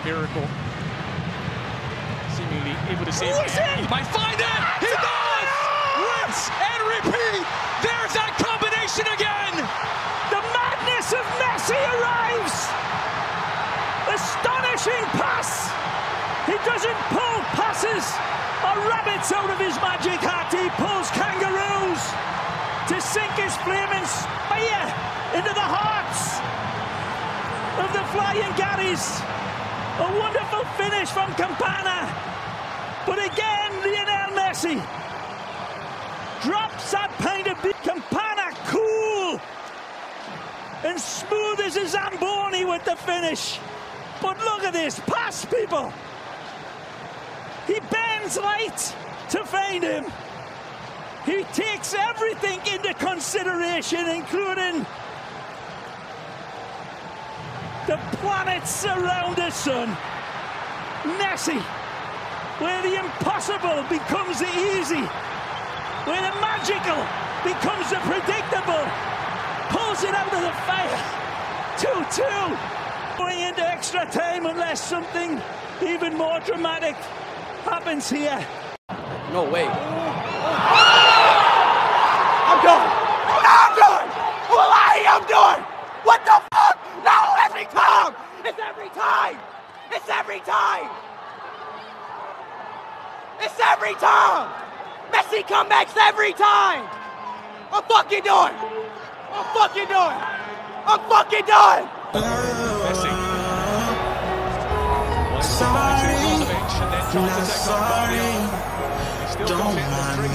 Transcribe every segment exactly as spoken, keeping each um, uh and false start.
miracle. Seemingly able to save it. He might find it! He does! Rinse and repeat! There's that combination again! The madness of Messi arrives! Astonishing pass! He doesn't pull passes or rabbits out of his magic hat. He pulls kangaroos to sink his flaming spear into the hearts of the flying Garys. A wonderful finish from Campana. But again, Lionel Messi drops that pint of beat. Campana cool and smooth as a Zamboni with the finish. But look at this pass, people. He bends right to find him. He takes everything into consideration, including the planets around the sun. Messi, where the impossible becomes the easy, where the magical becomes the predictable, pulls it out of the fire. two two. Going into extra time unless something even more dramatic happens here. No way. I'm done. I'm done. Wallahi, I'm done. What the fuck? No, every time. It's every time. It's every time. It's every time. Messi comebacks every time. I'm fucking done. I'm fucking done. I'm fucking done. Messi. Sorry, not sorry. Don't mind me.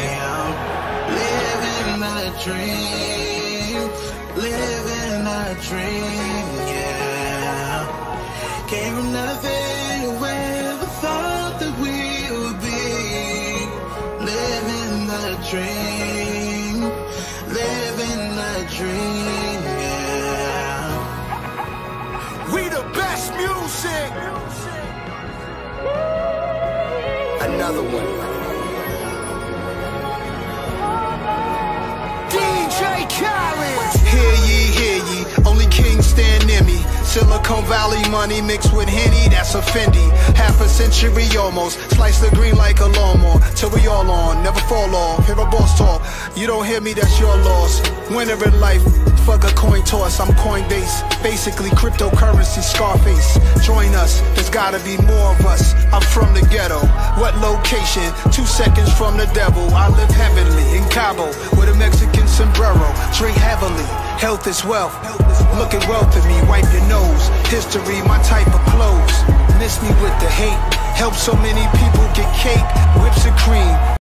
Living that dream, living that dream, yeah. Came from nothing, whoever thought that we would be. Living that dream, living that dream, yeah. We the best music. Another one. D J Khaled. Hear ye, hear ye, only kings stand near me. Silicon Valley money mixed with Henny, that's a Fendi. Half a century almost, slice the green like a lawnmower. Till we all on, never fall off, hear a boss talk. You don't hear me, that's your loss. Winner in life, fuck a coin toss, I'm Coinbase. Basically cryptocurrency, Scarface. Join us, there's gotta be more of us. I'm from the ghetto, what location? Two seconds from the devil. I live heavenly in Cabo, with a Mexican sombrero. Drink heavily, health is wealth. Look at wealth in me, wipe your nose. History, my type of clothes. Miss me with the hate. Help so many people get cake, whips and cream.